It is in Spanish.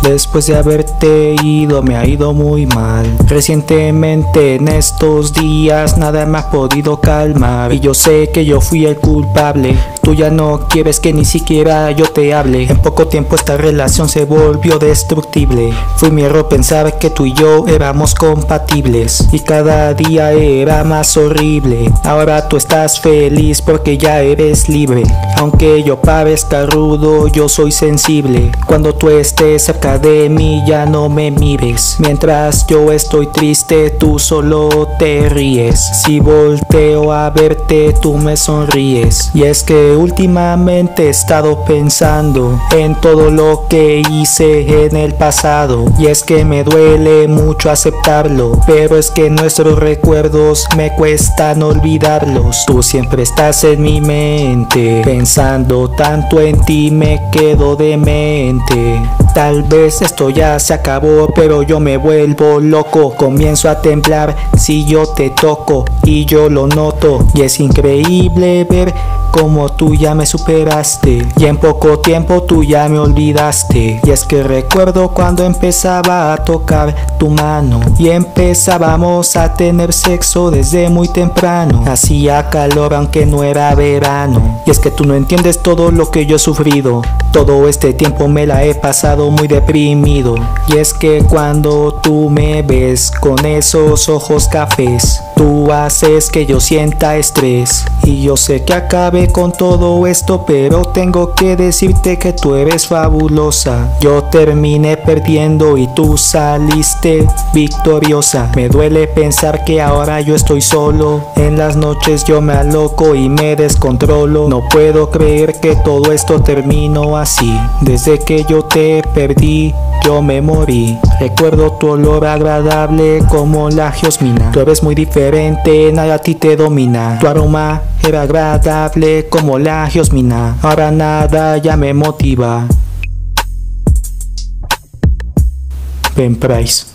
Después de haberte ido me ha ido muy mal. Recientemente en estos días nada me ha podido calmar, y yo sé que yo fui el culpable. Tú ya no quieres que ni siquiera yo te hable. En poco tiempo esta relación se volvió destructible. Fue mi error pensar que tú y yo éramos compatibles, y cada día era más horrible. Ahora tú estás feliz porque ya eres libre. Aunque yo parezca rudo, yo soy sensible. Cuando tú estés cerca de mí ya no me mires. Mientras yo estoy triste tú solo te ríes. Si volteo a verte tú me sonríes. Y es que últimamente he estado pensando en todo lo que hice en el pasado, y es que me duele mucho aceptarlo, pero es que nuestros recuerdos me cuestan olvidarlos. Tú siempre estás en mi mente, pensando tanto en ti me quedo demente. Tal vez esto ya se acabó, pero yo me vuelvo loco. Comienzo a temblar si yo te toco, y yo lo noto. Y es increíble ver como tú ya me superaste, y en poco tiempo tú ya me olvidaste. Y es que recuerdo cuando empezaba a tocar tu mano, y empezábamos a tener sexo desde muy temprano. Hacía calor aunque no era verano. Y es que tú no entiendes todo lo que yo he sufrido. Todo este tiempo me la he pasado muy deprimido. Y es que cuando tú me ves con esos ojos cafés, tú haces que yo sienta estrés. Y yo sé que acabe con todo esto, pero tengo que decirte que tú eres fabulosa. Yo terminé perdiendo y tú saliste victoriosa. Me duele pensar que ahora yo estoy solo. En las noches yo me aloco y me descontrolo. No puedo creer que todo esto terminó así. Desde que yo te perdí yo me morí. Recuerdo tu olor agradable como la josmina. Tú eres muy diferente, nada a ti te domina. Tu aroma era agradable como la josmina. Ahora nada ya me motiva. Ben Price.